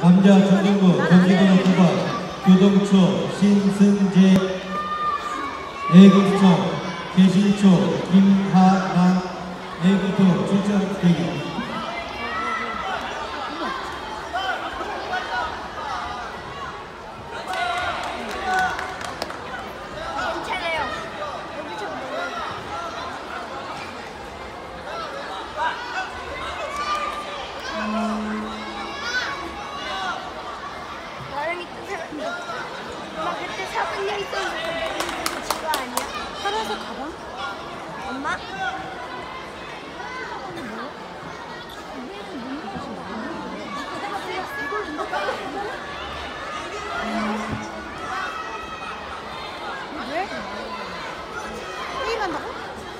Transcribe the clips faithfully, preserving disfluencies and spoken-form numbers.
남자 중등부 경기번호 구 번 교동초 신승재, 애국청 계신초 김하랑, 애국도 출전대기. 엄마 그때 사부님 있었는데 그거 아니야? 파란색 가방? 엄마? 왜? 게임한다고?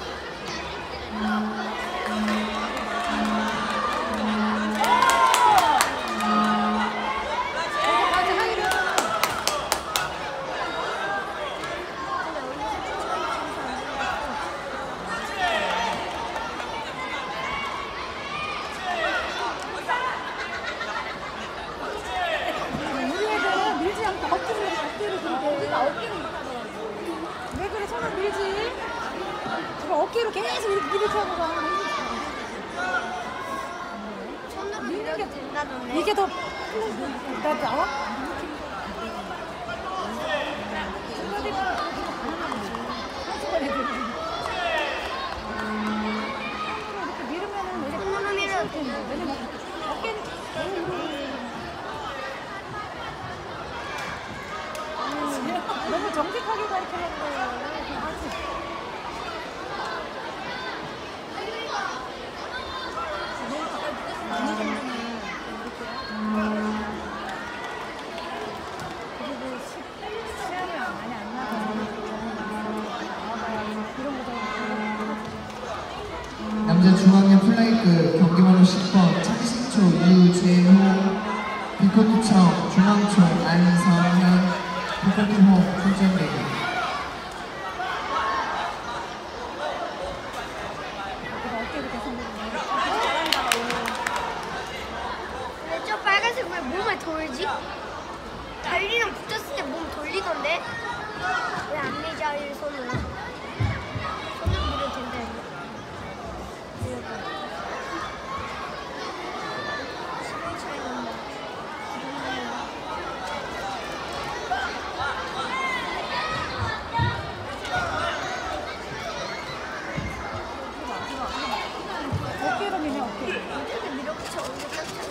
왜 그래? 손을 밀지? 지금 어깨로 계속 이렇게 이렇게 하고 가. 손으로 밀어도 된다던데. 이게 더 나 나와? 이렇게 밀으면은 이제 손으로 밀어도 된다. 왜냐면 어깨는 너무 정직하게 가르치려는 거예요. 그리고 시간이 많이 안 나가서 남자 중학년 플라이급 경기번호 십 번 차기신초 유재호, 비코트청 중앙초 안성현, 비코트호 출전대기. 근데 저 빨간색 왜 몸에 돌지? 달리랑 붙었을 때 몸 돌리던데? 왜 안 밀자 이 손으로? 손으로 밀어도 된다 이거. 시간 차이 난다. 어깨로 미네 어깨. 어떻게 밀어붙여 오늘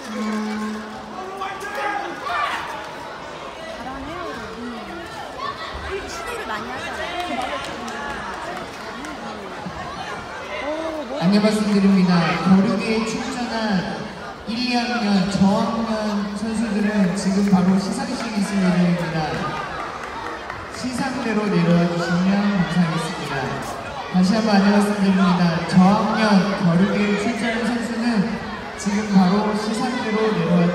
잘하네요. 우리 시도를 많이 하잖아요. 안내 말씀드립니다. 겨루기에 출전한 일, 이 학년 저학년 선수들은 지금 바로 시상식이 있을 예정입니다. 시상대로 내려와 주시면 감사하겠습니다. 다시 한번 안내 말씀드립니다. 저학년 겨루기에 출전한 선수는 지금 바로 시상대로 내려와